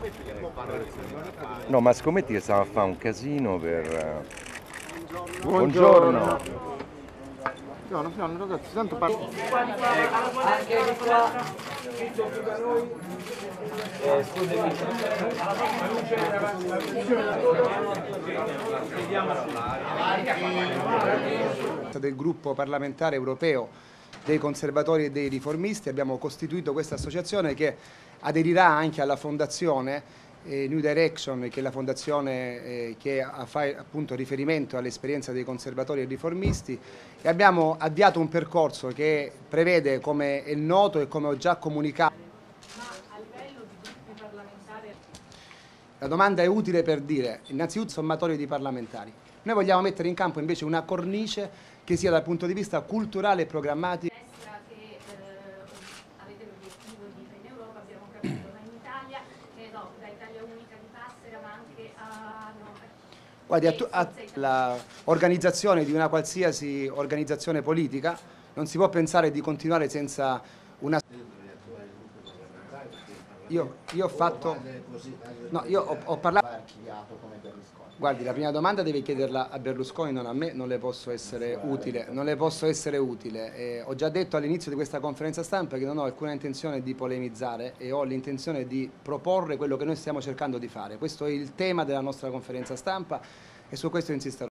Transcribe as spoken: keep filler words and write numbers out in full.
No, ma scommetti che stava a fare un casino per... Buongiorno. Buongiorno. Piano, piano ragazzi, tanto parlo. Anche di qua, scritto più da noi. Eh, scusami. Del gruppo parlamentare europeo dei conservatori e dei riformisti abbiamo costituito questa associazione che aderirà anche alla fondazione eh, New Direction, che è la fondazione eh, che fa appunto riferimento all'esperienza dei conservatori e riformisti, e abbiamo avviato un percorso che prevede, come è noto e come ho già comunicato. Ma a livello di gruppi parlamentari? La domanda è utile per dire, innanzitutto, sommatorio di parlamentari. Noi vogliamo mettere in campo invece una cornice che sia dal punto di vista culturale e programmatico. Che eh, avete l'obiettivo di in Europa, abbiamo capito, ma in Italia, eh, no, da Italia Unica di Passera, ma anche a... No, Guardi, l'organizzazione di una qualsiasi organizzazione politica non si può pensare di continuare senza una... Io, io ho fatto... No, io ho, ho parlato... Guardi, la prima domanda devi chiederla a Berlusconi, non a me, non le posso essere utile. Non le posso essere utile. Eh, ho già detto all'inizio di questa conferenza stampa che non ho alcuna intenzione di polemizzare e ho l'intenzione di proporre quello che noi stiamo cercando di fare. Questo è il tema della nostra conferenza stampa e su questo insisterò.